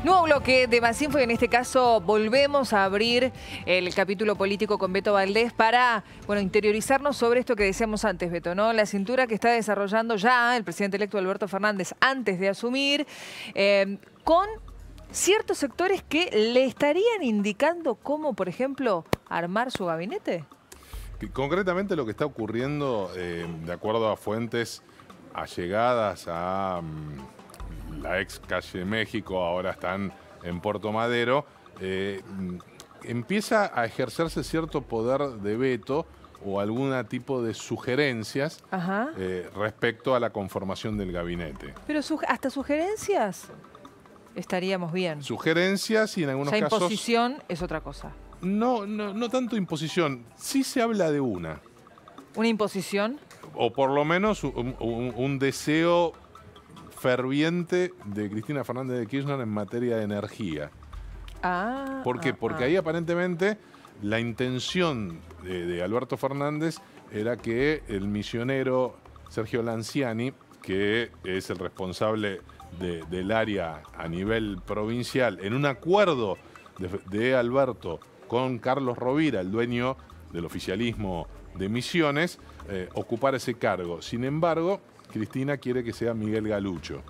Nuevo bloque de Más Info y en este caso volvemos a abrir el capítulo político con Beto Valdés para, bueno, interiorizarnos sobre esto que decíamos antes, Beto, ¿no? La cintura que está desarrollando ya el presidente electo Alberto Fernández antes de asumir, con ciertos sectores que le estarían indicando cómo, por ejemplo, armar su gabinete. Concretamente lo que está ocurriendo, de acuerdo a fuentes allegadas a la ex calle México, ahora están en Puerto Madero, empieza a ejercerse cierto poder de veto o algún tipo de sugerencias respecto a la conformación del gabinete. Pero hasta sugerencias estaríamos bien. Sugerencias y en algunos casos... imposición es otra cosa. No tanto imposición, sí se habla de una. ¿Una imposición? O por lo menos un deseo ferviente de Cristina Fernández de Kirchner en materia de energía. ¿Por qué? Porque ahí aparentemente la intención de Alberto Fernández era que el misionero Sergio Lanciani, que es el responsable del área a nivel provincial, en un acuerdo de Alberto con Carlos Rovira, el dueño del oficialismo de Misiones, ocupar ese cargo. Sin embargo, Cristina quiere que sea Miguel Galucho.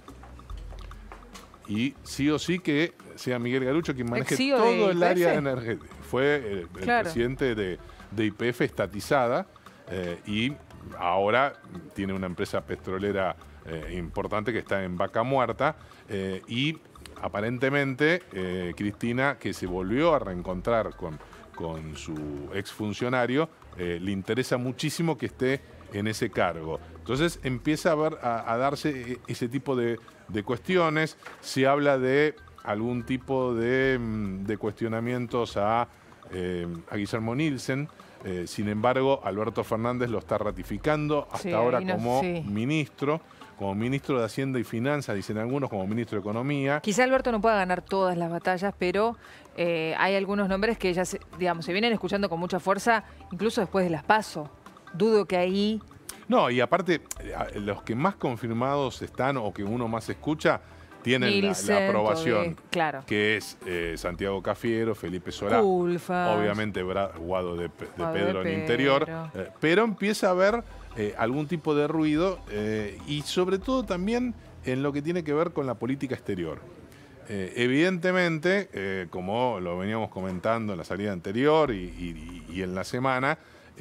Y sí o sí que sea Miguel Galucho quien maneje todo el área energética. Fue el presidente de YPF estatizada y ahora tiene una empresa petrolera importante que está en Vaca Muerta y aparentemente Cristina, que se volvió a reencontrar con su exfuncionario, le interesa muchísimo que esté en ese cargo. Entonces empieza a darse ese tipo de cuestiones. Se habla de algún tipo de cuestionamientos a Guillermo Nielsen. Sin embargo, Alberto Fernández lo está ratificando hasta ahora como ministro de Hacienda y Finanzas, dicen algunos, como ministro de Economía. Quizá Alberto no pueda ganar todas las batallas, pero hay algunos nombres que ya se vienen escuchando con mucha fuerza, incluso después de las PASO. Dudo que ahí... No, y aparte, los que más confirmados están o que uno más escucha, tienen Nielsen, la aprobación, que es Santiago Cafiero, Felipe Solá, obviamente Guado de Pedro en Interior, pero empieza a haber algún tipo de ruido y sobre todo también en lo que tiene que ver con la política exterior. Evidentemente, como lo veníamos comentando en la salida anterior y en la semana,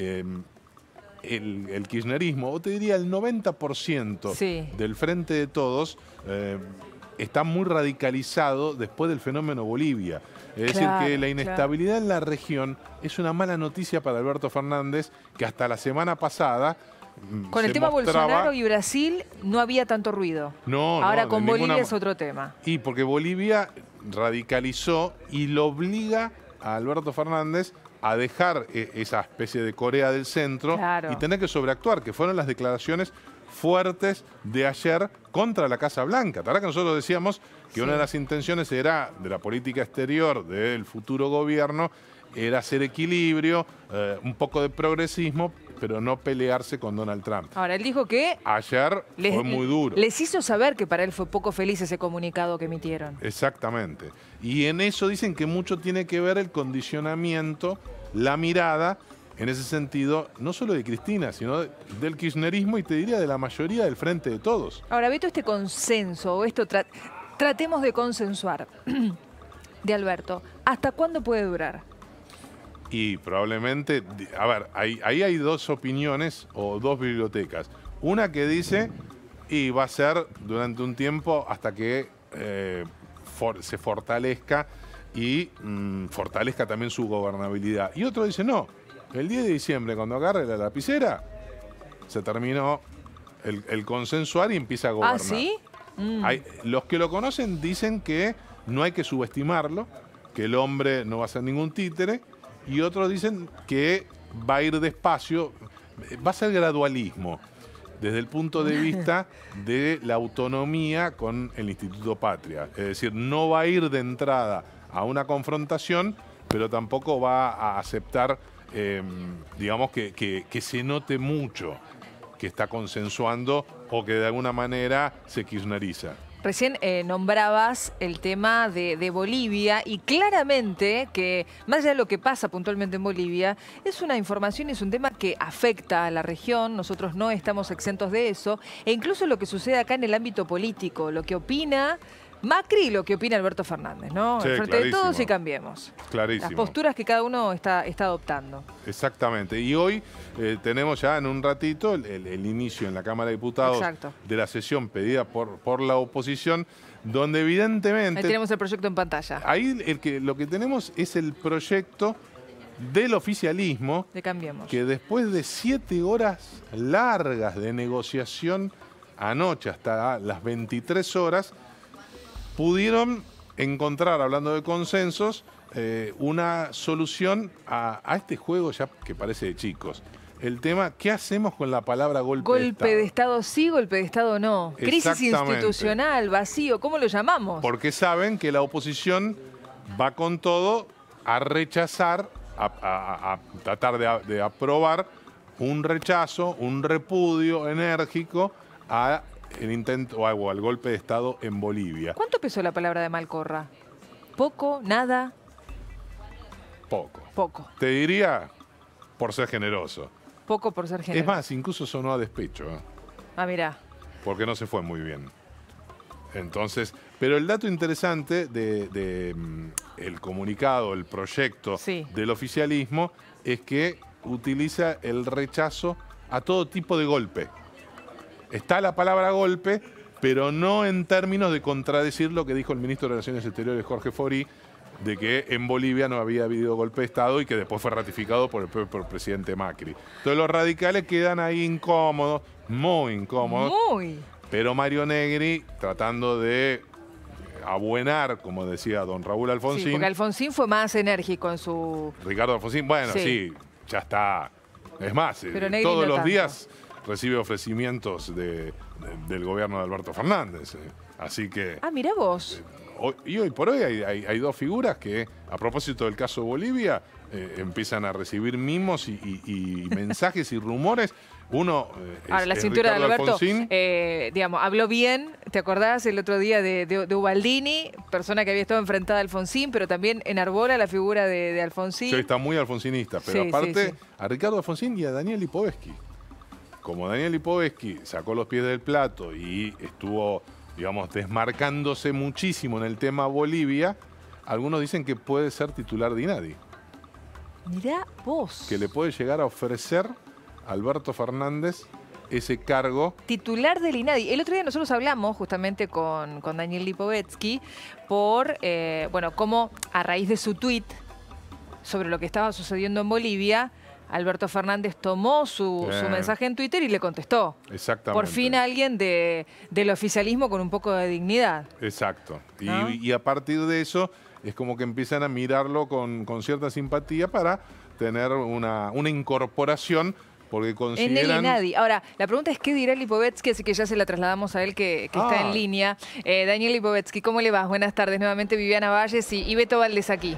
el kirchnerismo, o te diría el 90% del Frente de Todos, está muy radicalizado después del fenómeno Bolivia. Es decir, que la inestabilidad en la región es una mala noticia para Alberto Fernández, que hasta la semana pasada con el tema Bolsonaro y Brasil no había tanto ruido. Ahora con Bolivia es otro tema. Y porque Bolivia radicalizó y lo obliga a Alberto Fernández a dejar esa especie de Corea del Centro y tener que sobreactuar, que fueron las declaraciones fuertes de ayer contra la Casa Blanca. La verdad que nosotros decíamos que una de las intenciones era de la política exterior del futuro gobierno era hacer equilibrio, un poco de progresismo, pero no pelearse con Donald Trump. Ahora, él dijo que... ayer fue muy duro. Les hizo saber que para él fue poco feliz ese comunicado que emitieron. Exactamente. Y en eso dicen que mucho tiene que ver el condicionamiento, la mirada, en ese sentido, no solo de Cristina, sino del kirchnerismo y te diría de la mayoría del Frente de Todos. Ahora, Beto, este consenso, o esto tratemos de consensuar, de Alberto, ¿hasta cuándo puede durar? Y probablemente, a ver, ahí hay dos opiniones o dos bibliotecas. Una que dice, y va a ser durante un tiempo hasta que se fortalezca y fortalezca también su gobernabilidad. Y otro dice, no, el 10 de diciembre, cuando agarre la lapicera, se terminó el consensuar y empieza a gobernar. ¿Ah, sí? Los que lo conocen dicen que no hay que subestimarlo, que el hombre no va a ser ningún títere, y otros dicen que va a ir despacio, va a ser gradualismo, desde el punto de vista de la autonomía con el Instituto Patria. Es decir, no va a ir de entrada a una confrontación, pero tampoco va a aceptar, digamos, que se note mucho que está consensuando o que de alguna manera se kirchneriza. Recién nombrabas el tema de Bolivia y claramente que, más allá de lo que pasa puntualmente en Bolivia, es una información, es un tema que afecta a la región, nosotros no estamos exentos de eso, e incluso lo que sucede acá en el ámbito político, lo que opina Macri y lo que opina Alberto Fernández, ¿no? Sí, Frente de todos y cambiemos. Clarísimo. Las posturas que cada uno está adoptando. Exactamente. Y hoy tenemos ya en un ratito el inicio en la Cámara de Diputados de la sesión pedida por la oposición, donde evidentemente... Ahí tenemos el proyecto en pantalla. Ahí lo que tenemos es el proyecto del oficialismo, de Cambiemos, que después de 7 horas largas de negociación anoche hasta las 23 horas, pudieron encontrar, hablando de consensos, una solución a este juego ya que parece de chicos. El tema, ¿qué hacemos con la palabra golpe de Estado? Golpe de Estado sí, golpe de Estado no. Crisis institucional, vacío, ¿cómo lo llamamos? Porque saben que la oposición va con todo a rechazar, a tratar de aprobar un rechazo, un repudio enérgico a el intento o al golpe de Estado en Bolivia. ¿Cuánto pesó la palabra de Malcorra? ¿Poco? ¿Nada? Poco. Poco. Te diría, por ser generoso. Poco por ser generoso. Es más, incluso sonó a despecho. Ah, mirá. Porque no se fue muy bien. Entonces, pero el dato interesante el comunicado, el proyecto del oficialismo, es que utiliza el rechazo a todo tipo de golpe. Está la palabra golpe, pero no en términos de contradecir lo que dijo el ministro de Relaciones Exteriores, Jorge Forí, de que en Bolivia no había habido golpe de Estado y que después fue ratificado por el presidente Macri. Entonces los radicales quedan ahí incómodos, muy incómodos. Muy. Pero Mario Negri tratando de abuenar, como decía don Raúl Alfonsín. Sí, porque Alfonsín fue más enérgico en su... Ricardo Alfonsín, bueno, sí ya está. Es más, todos los días recibe ofrecimientos del gobierno de Alberto Fernández. Así que... Ah, mirá vos. Y hoy por hoy hay dos figuras que, a propósito del caso Bolivia, empiezan a recibir mimos y mensajes y rumores. Uno ahora, la cintura de Alberto, digamos, habló bien, ¿te acordás el otro día de Ubaldini, persona que había estado enfrentada a Alfonsín, pero también enarbola la figura de Alfonsín? Sí, está muy alfonsinista, pero aparte a Ricardo Alfonsín y a Daniel Lipovetsky. Como Daniel Lipovetsky sacó los pies del plato y estuvo, digamos, desmarcándose muchísimo en el tema Bolivia, algunos dicen que puede ser titular de INADI. Mirá vos. Que le puede llegar a ofrecer a Alberto Fernández ese cargo. Titular del INADI. El otro día nosotros hablamos justamente con Daniel Lipovetsky por, bueno, cómo a raíz de su tuit sobre lo que estaba sucediendo en Bolivia, Alberto Fernández tomó su mensaje en Twitter y le contestó. Exactamente. Por fin alguien del oficialismo con un poco de dignidad. Exacto. ¿No? Y a partir de eso es como que empiezan a mirarlo con cierta simpatía para tener una incorporación, porque consideran... En el INADI. Ahora, la pregunta es qué dirá Lipovetsky, así que ya se la trasladamos a él que está en línea. Daniel Lipovetsky, ¿cómo le vas? Buenas tardes. Nuevamente Viviana Valles y Beto Valdés aquí.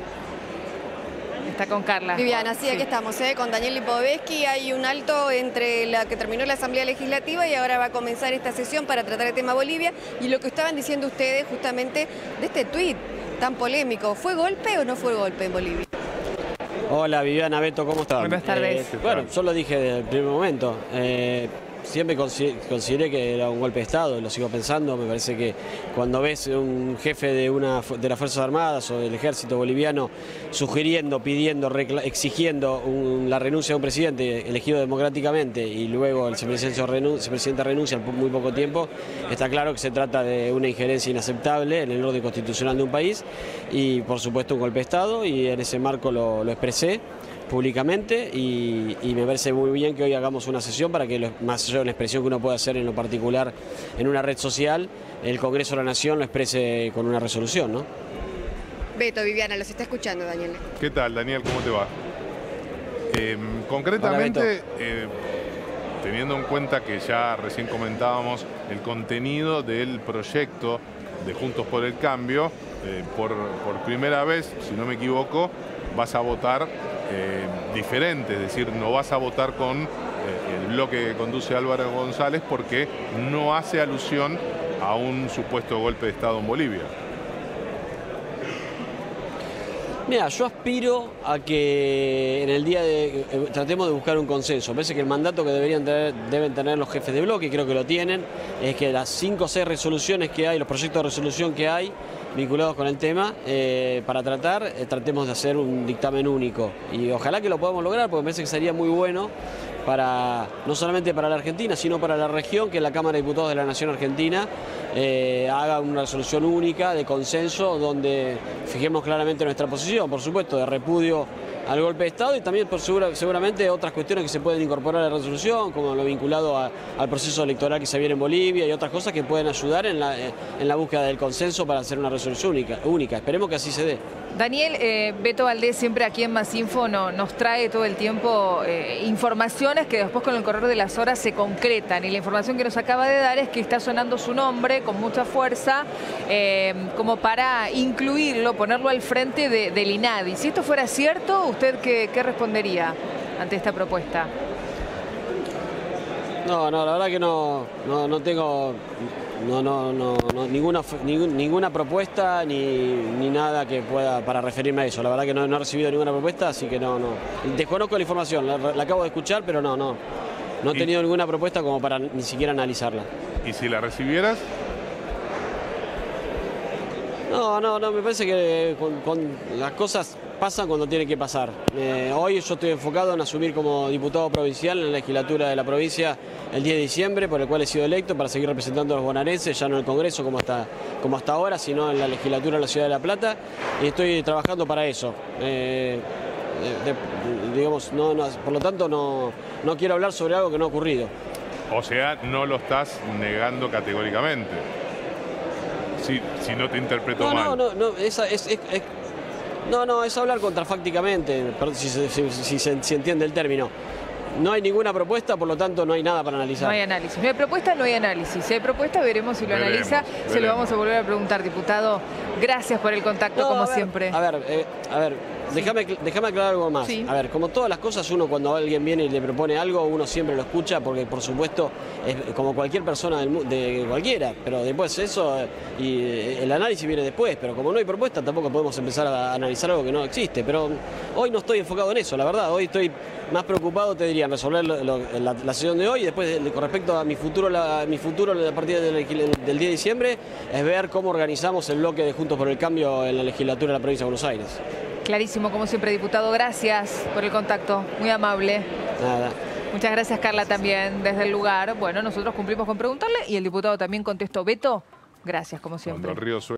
Está con Carla. Viviana, sí, aquí estamos, con Daniel Lipovetsky. Hay un alto entre la que terminó la Asamblea Legislativa y ahora va a comenzar esta sesión para tratar el tema Bolivia. Y lo que estaban diciendo ustedes justamente de este tuit tan polémico, ¿fue golpe o no fue golpe en Bolivia? Hola Viviana, Beto, ¿cómo están? Buenas tardes. Bueno, yo lo dije desde el primer momento. Siempre consideré que era un golpe de Estado, lo sigo pensando. Me parece que cuando ves un jefe de las Fuerzas Armadas o del Ejército boliviano sugiriendo, pidiendo, exigiendo la renuncia de un presidente elegido democráticamente y luego el presidente renuncia en muy poco tiempo, está claro que se trata de una injerencia inaceptable en el orden constitucional de un país y por supuesto un golpe de Estado, y en ese marco lo expresé públicamente y me parece muy bien que hoy hagamos una sesión para que, más allá de una expresión que uno puede hacer en lo particular en una red social, el Congreso de la Nación lo exprese con una resolución, ¿no? Beto, Viviana, los está escuchando, Daniel. ¿Qué tal, Daniel? ¿Cómo te va? Concretamente, teniendo en cuenta que ya recién comentábamos el contenido del proyecto de Juntos por el Cambio, por primera vez, si no me equivoco, vas a votar diferente, es decir, no vas a votar con el bloque que conduce Álvaro González porque no hace alusión a un supuesto golpe de Estado en Bolivia? Mira, yo aspiro a que en el día de tratemos de buscar un consenso. Me parece que el mandato que deben tener los jefes de bloque, y creo que lo tienen, es que las 5 o 6 resoluciones que hay, los proyectos de resolución que hay vinculados con el tema, para tratemos de hacer un dictamen único. Y ojalá que lo podamos lograr, porque me parece que sería muy bueno no solamente para la Argentina, sino para la región, que la Cámara de Diputados de la Nación Argentina haga una resolución única de consenso donde fijemos claramente nuestra posición, por supuesto, de repudio al golpe de Estado y también seguramente otras cuestiones que se pueden incorporar a la resolución, como lo vinculado al proceso electoral que se viene en Bolivia y otras cosas que pueden ayudar en la búsqueda del consenso para hacer una resolución única. Esperemos que así se dé. Daniel, Beto Valdés siempre aquí en Más Info nos trae todo el tiempo informaciones que después con el correr de las horas se concretan, y la información que nos acaba de dar es que está sonando su nombre con mucha fuerza como para incluirlo, ponerlo al frente del INADI. Si esto fuera cierto, ¿usted qué respondería ante esta propuesta? No, la verdad que no tengo ninguna propuesta ni nada que pueda para referirme a eso. La verdad que no he recibido ninguna propuesta, así que no. Desconozco la información, la acabo de escuchar, pero no he tenido ninguna propuesta como para ni siquiera analizarla. ¿Y si la recibieras? No, me parece que las cosas pasan cuando tienen que pasar. Hoy yo estoy enfocado en asumir como diputado provincial en la legislatura de la provincia el 10 de diciembre, por el cual he sido electo para seguir representando a los bonaerenses, ya no en el Congreso como hasta ahora, sino en la legislatura de la Ciudad de La Plata, y estoy trabajando para eso. Por lo tanto, no quiero hablar sobre algo que no ha ocurrido. O sea, no lo estás negando categóricamente. Si no te interpreto mal. Es hablar contrafácticamente, si se entiende el término. No hay ninguna propuesta, por lo tanto no hay nada para analizar. No hay análisis. No hay propuesta, no hay análisis. Si hay propuesta, veremos si lo analiza. Se lo vamos a volver a preguntar, diputado. Gracias por el contacto, como siempre. A ver, déjame aclarar algo más. Sí. A ver, como todas las cosas, uno cuando alguien viene y le propone algo, uno siempre lo escucha, porque por supuesto es como cualquier persona de cualquiera, pero después eso, y el análisis viene después, pero como no hay propuesta, tampoco podemos empezar a analizar algo que no existe. Pero hoy no estoy enfocado en eso, la verdad. Hoy estoy más preocupado, te diría, en resolver la sesión de hoy, y después con respecto a mi futuro a partir del 10 de diciembre, es ver cómo organizamos el bloque de Juntos por el Cambio en la legislatura de la provincia de Buenos Aires. Clarísimo, como siempre, diputado. Gracias por el contacto. Muy amable. Nada. Muchas gracias, Carla, también desde el lugar. Bueno, nosotros cumplimos con preguntarle y el diputado también contestó. Beto, gracias, como siempre.